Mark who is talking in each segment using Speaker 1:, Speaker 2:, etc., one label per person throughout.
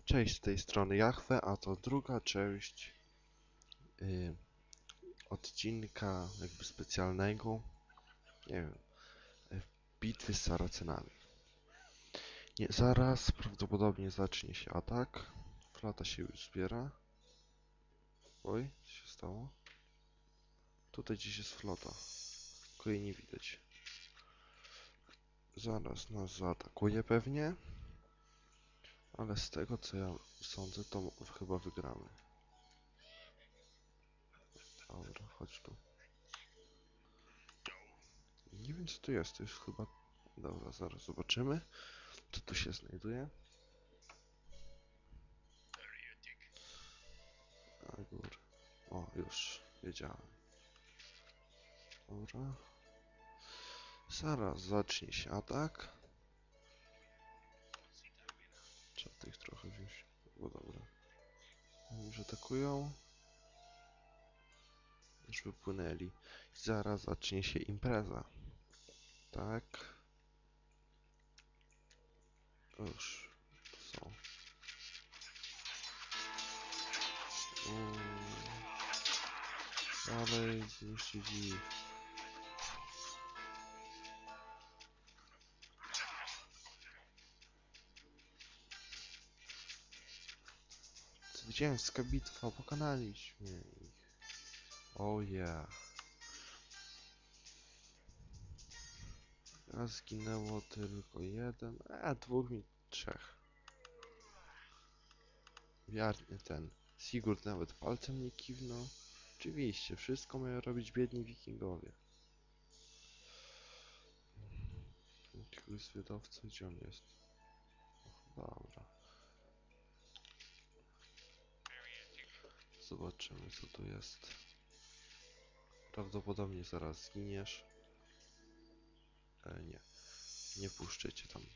Speaker 1: Cześć, z tej strony Jahwe, a to druga część y, odcinka jakby specjalnego, nie wiem, bitwy z Saracenami. Nie, zaraz prawdopodobnie zacznie się atak. Flota się już zbiera. Oj, co się stało? Tutaj gdzieś jest flota, tylko jej nie widać. Zaraz nas zaatakuje pewnie, ale z tego co ja sądzę, to chyba wygramy. Dobra, chodź tu. Nie wiem co tu jest, to jest chyba... Dobra, zaraz zobaczymy, co tu się znajduje. A gór. O, już wiedziałem. Dobra. Zaraz zacznie się atak. Trzeba tych trochę wziąć. Bo dobra. Już atakują. Już wypłynęli. Zaraz zacznie się impreza. Tak. Już są. Dalej zniszczyć ich. Zwycięska bitwa, pokonaliśmy ich. Oh yeah. A zginęło tylko jeden, a dwóch mi trzech. Wierny ten. Sigurd nawet palcem nie kiwnął. Oczywiście, wszystko mają robić biedni wikingowie. Jakiegoś zwiadowca, gdzie on jest? Dobra. Zobaczymy, co tu jest. Prawdopodobnie zaraz zginiesz. Nie. Nie puszczę cię tam.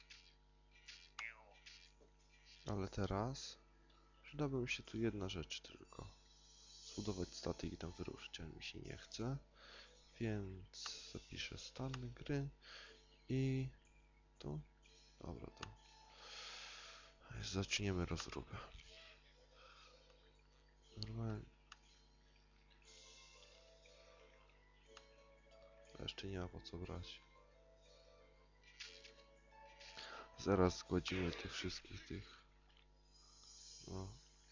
Speaker 1: Ale teraz przydałaby mi się tu jedna rzecz tylko. Zbudować statek i tam wyruszyć, ale mi się nie chce. Więc zapiszę stan gry i tu. Dobra, to zaczniemy rozróbę. Normalnie. Jeszcze nie ma po co brać. Zaraz zgładzimy tych wszystkich tych. No.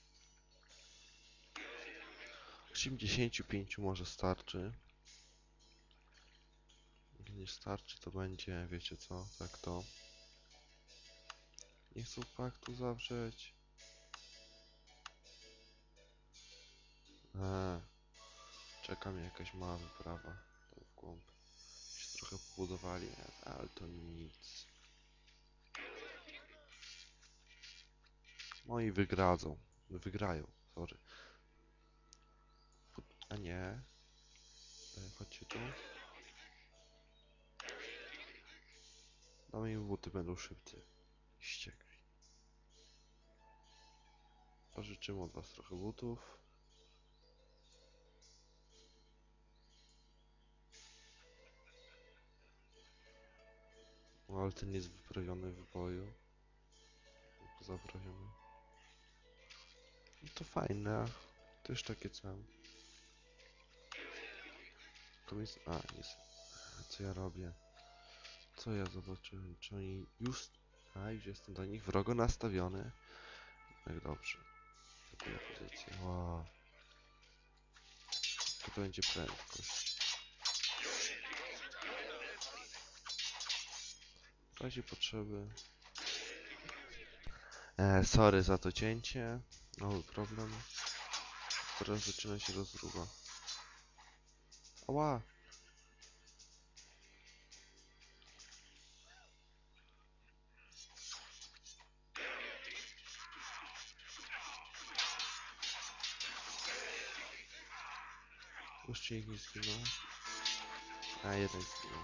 Speaker 1: 85 może starczy. Jak nie starczy, to będzie, wiecie co, tak to. Nie chcą paktu zawrzeć. Czeka mnie jakaś mała wyprawa. Tam w głąb. Się trochę pobudowali, ale to nic. No i wygradzą. Wygrają, sorry. A nie. Chodźcie tu. No i buty będą szybcy. Ściekli. Pożyczymy od was trochę butów. No ale ten jest wyprawiony w boju. Zaprawiony. No to fajne. Też takie co. To jest... A, jest. Co ja robię? Co ja zobaczyłem? Czy oni już... A, już jestem do nich wrogo nastawiony. Jak dobrze. Zakuję pozycję. Wow. To będzie prędkość. W razie potrzeby... sorry za to cięcie. Mały problem. Teraz zaczyna się rozruba. Ała! Już ich nie zginął. A, jeden zginął.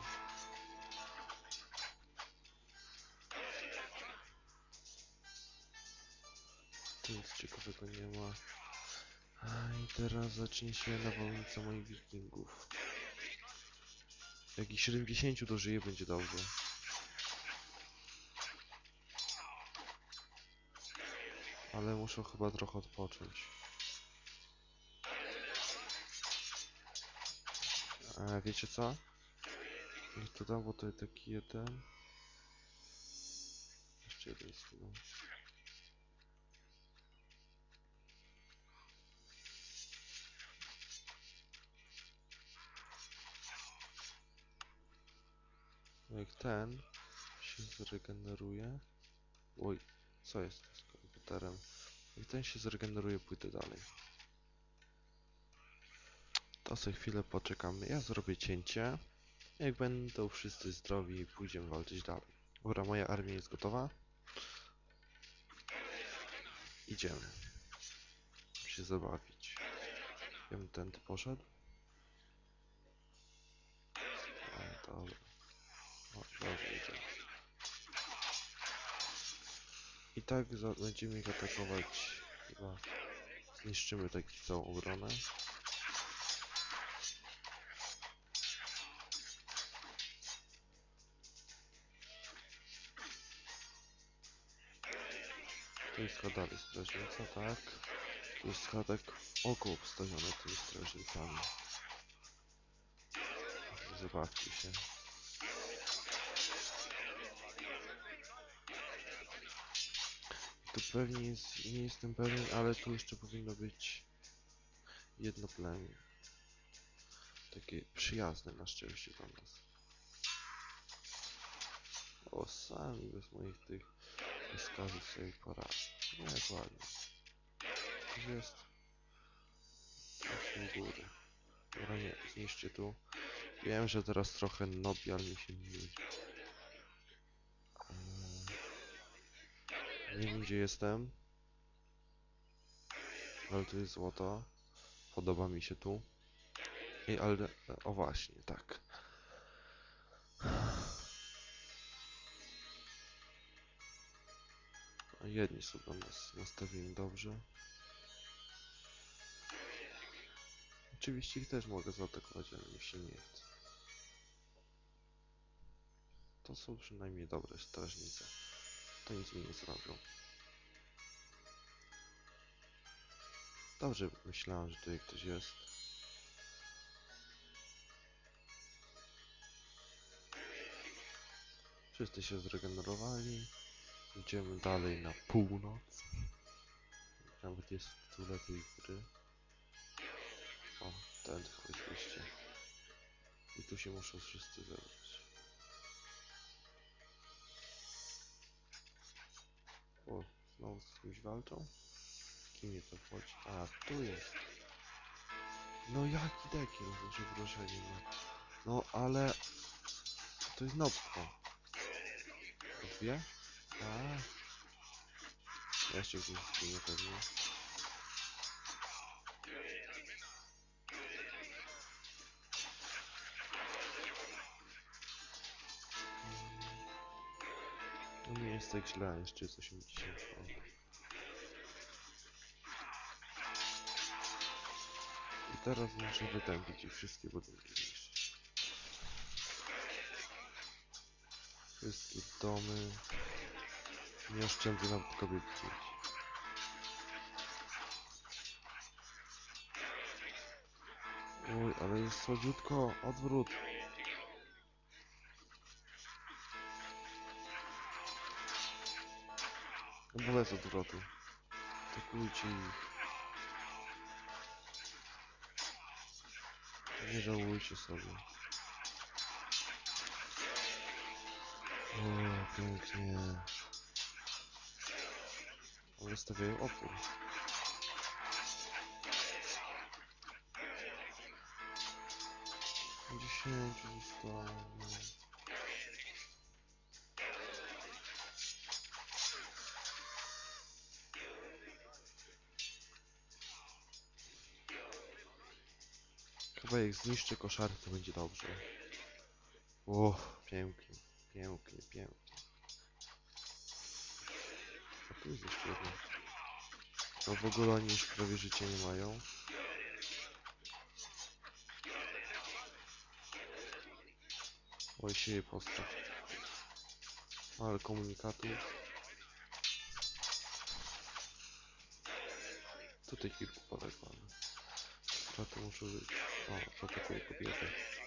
Speaker 1: Tu nic ciekawego nie ma. A, i teraz zacznie się nawałnica moich wikingów. Jak ich 70 dożyje, będzie dobrze. Ale muszę chyba trochę odpocząć. Wiecie co? Niech to dam, bo to jest taki jeden. Jeszcze jeden schudam. Jak ten się zregeneruje... Oj, co jest z komputerem? Jak ten się zregeneruje, pójdę dalej. To sobie chwilę poczekamy. Ja zrobię cięcie. Jak będą wszyscy zdrowi, pójdziemy walczyć dalej. Dobra, moja armia jest gotowa. Idziemy się zabawić. Ja bym tędy poszedł. Dobra. O, dobrze, idziemy. I tak będziemy ich atakować. Chyba zniszczymy tak całą obronę. Tu jest chyba dalej strażnica, tak. Tu jest chyba tak oko obstawione tymi strażnicami. Zobaczcie się. Tu pewnie jest, nie jestem pewien, ale tu jeszcze powinno być jedno plemię. Takie przyjazne na szczęście do nas. O, sami bez moich tych wskazów sobie poradzę. No jak ładnie. Tu jest. Tu są góry. Dobra, nie, zniszczcie tu. Wiem, że teraz trochę nobi, ale mi się nie nudzi. Nie wiem, gdzie jestem. Ale tu jest złoto. Podoba mi się tu. I ale... O właśnie, tak. Jedni sobie nas nastawimy dobrze. Oczywiście ich też mogę zaatakować, ale mi się nie chce. To są przynajmniej dobre strażnice. To nic mi nie zrobią. Dobrze myślałem, że tutaj ktoś jest. Wszyscy się zregenerowali. Idziemy dalej na północ. Nawet jest w tytule tej gry. O, ten chyba jest wyjście. I tu się muszą wszyscy zebrać. O, znowu z kimś walczą? Kim mnie to wchodzi? A, tu jest. No jaki dekiel, duże wrażenie ma. No ale... To jest nopko. Dwie? A. Jeszcze gdzieś zginie pewnie. No nie jest tak źle, jeszcze jest 80. I teraz muszę wytępić ich wszystkie budynki zniszczyć. Wszystkie domy. Nie oszczędzę nawet kobiet i dzieci. Oj, ale jest sładziutko. Odwrót. No bez odwrotu. Atakujcie ich. Nie żałujcie sobie. O, pięknie. Ale stawiają opór. 10 zostało. Chyba jak zniszczę koszary, to będzie dobrze. O, pięknie, pięknie, pięknie. A tu jest jeszcze jedno. No w ogóle oni już prawie życia nie mają. Oj, się je postaw. Ale komunikatów. Tutaj kilku poległo, ale... Chyba to muszę być... O, zaatakuję kobietę.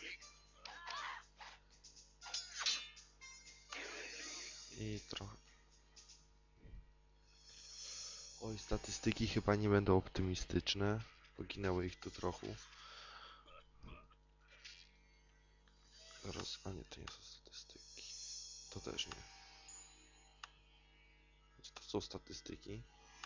Speaker 1: I trochę... Oj, statystyki chyba nie będą optymistyczne. Poginęło ich tu trochę. A nie, to nie są statystyki. To też nie. To są statystyki.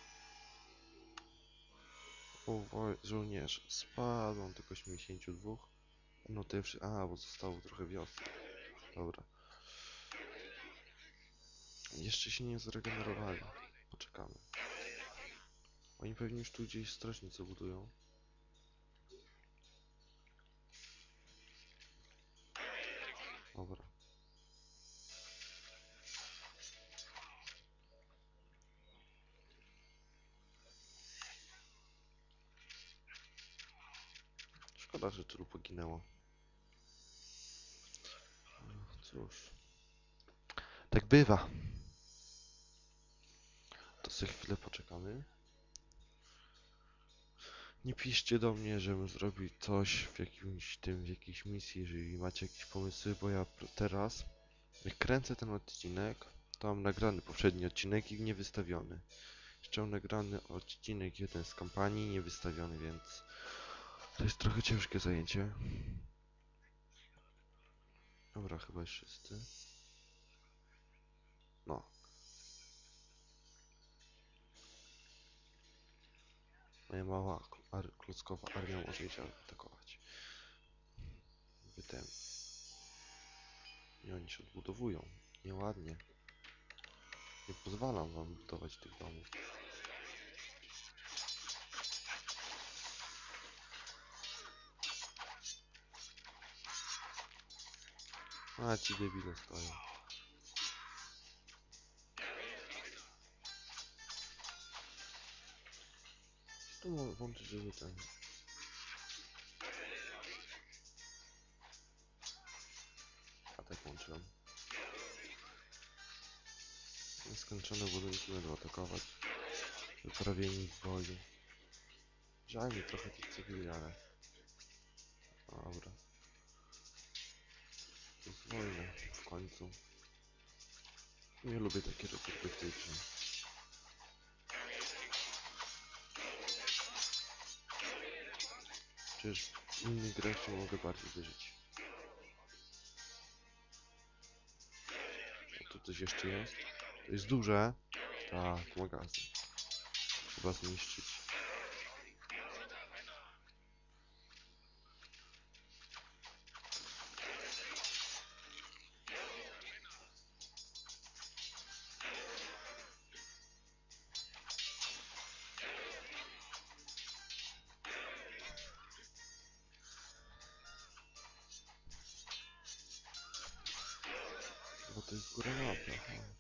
Speaker 1: O, żołnierz. Spadł, mam tylko 82. No to jeszcze... A, bo zostało trochę wiosny. Dobra. Jeszcze się nie zregenerowali. Poczekamy. Oni pewnie już tu gdzieś strażnicę budują. Dobra. Szkoda, że tylu poginęło. Cóż. Tak bywa. To sobie chwilę poczekamy. Nie piszcie do mnie, żebym zrobił coś w jakiejś misji, jeżeli macie jakieś pomysły, bo ja teraz, jak kręcę ten odcinek, to mam nagrany poprzedni odcinek i nie wystawiony. Jeszcze mam nagrany odcinek jeden z kampanii, nie wystawiony, więc to jest trochę ciężkie zajęcie. Dobra, chyba już wszyscy. No. Moja mała klockowa armia może ich atakować. Ten. I oni się odbudowują. Nieładnie. Nie pozwalam wam budować tych domów. A ci debile stoją. Tu mogę włączyć, żeby ten... A tak włączyłem. Nieskończone budynki będą atakować. Wyprawieni w boju. Żal mi trochę tych cywili, ale... Dobra. To jest wojna w końcu. Nie lubię takie perspektywy. Przecież w innych grach się mogę bardziej wyżyć. A tu coś jeszcze jest? To jest duże. Tak, magazyn. Trzeba zniszczyć. Bo to jest góra mapy.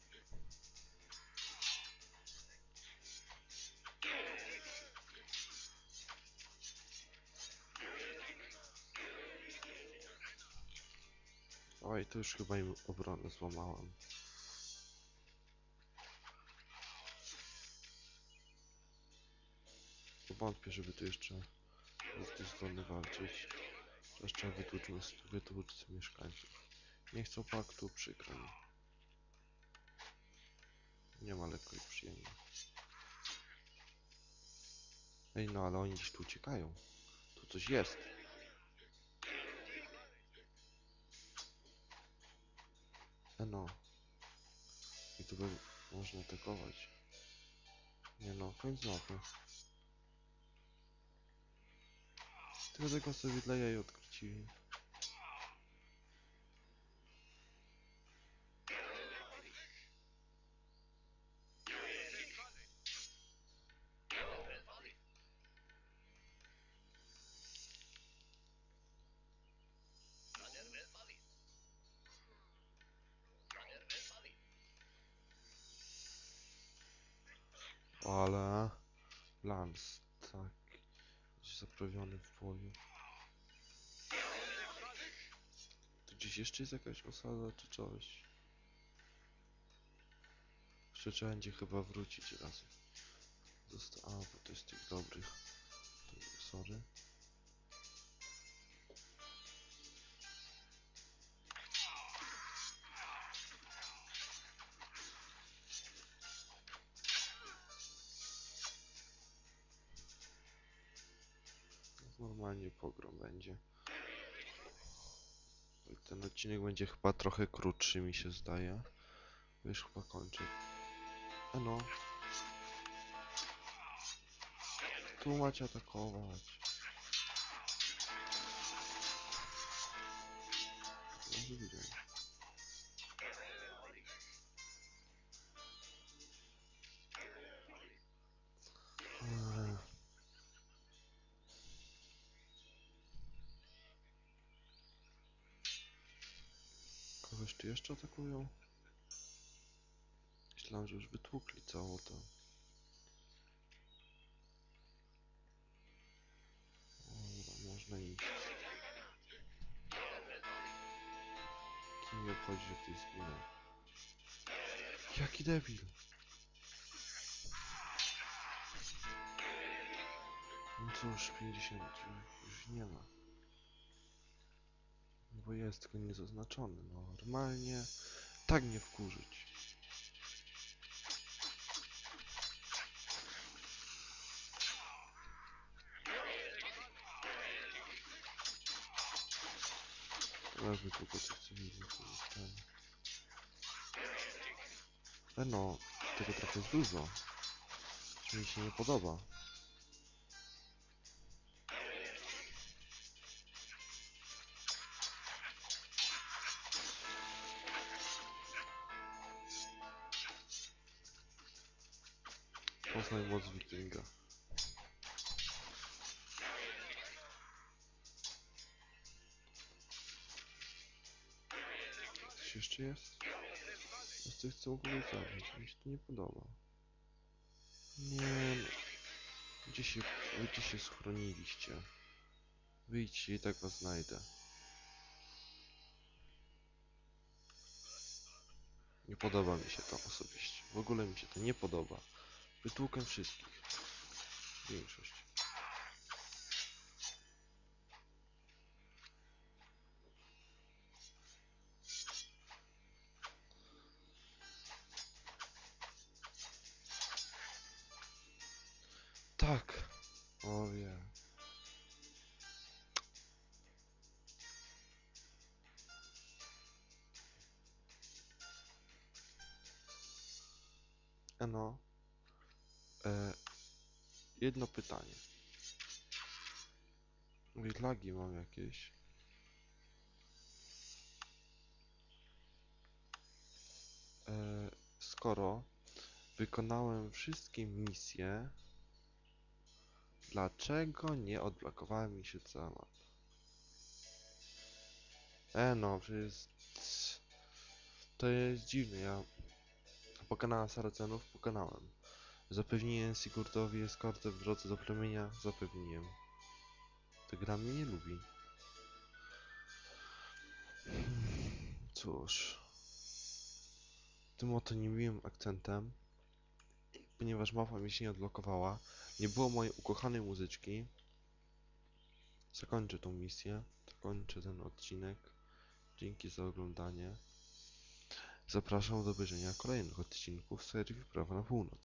Speaker 1: Oj, to już chyba im obronę złamałem. Wątpię, żeby tu jeszcze był ktoś zdolny walczyć. Teraz trzeba wytłuc mieszkańców. Nie chcą paktu, przykro mi. Nie ma lekko i przyjemnie. Ej, no ale oni gdzieś tu uciekają. Tu coś jest. No. I tu można atakować. Nie no, koniec mapy. Tylko tego sobie dla jaj odkrycili. Ale... Lance, tak. Zaprawiony w boju. Tu gdzieś jeszcze jest jakaś osada czy coś? Jeszcze trzeba będzie chyba wrócić raz. A, bo to jest tych dobrych. normalnie pogrom będzie. Ten odcinek będzie chyba trochę krótszy, mi się zdaje. Już chyba kończę. No. Tu macie atakować. No, widzę. Kogoś tu jeszcze atakują? Myślałem, że już wytłukli całą to. Dobra, można iść. Kim nie obchodzi, że ktoś zginął? Jaki debil! No cóż, 50 już nie ma. Bo jest tylko niezaznaczony. No, normalnie tak nie wkurzyć. Lewy tylko coś cywilnych zostanie. No, tego trochę jest dużo. Co mi się nie podoba. Poznaj moc wikinga. Coś jeszcze jest? Jest coś, co mogę zabić. Mi się to nie podoba. Nie. Gdzie się schroniliście? Wyjdźcie i tak was znajdę. Nie podoba mi się to osobiście. W ogóle mi się to nie podoba. Wytłukam wszystkich. Większość. Tak. O wie. No. Jedno pytanie. Mówię, lagi mam jakieś. Skoro wykonałem wszystkie misje, dlaczego nie odblokowała mi się cała mapa? No, przecież to jest dziwne. Ja pokonałem Saracenów, pokonałem. Zapewniłem Sigurdowi eskortę w drodze do plemienia, zapewniłem. Ta gra mnie nie lubi. Cóż. Tym oto niemiłym akcentem, ponieważ mapa mi się nie odblokowała, nie było mojej ukochanej muzyczki, zakończę tą misję, zakończę ten odcinek. Dzięki za oglądanie. Zapraszam do obejrzenia kolejnych odcinków serii Wyprawa na Północ.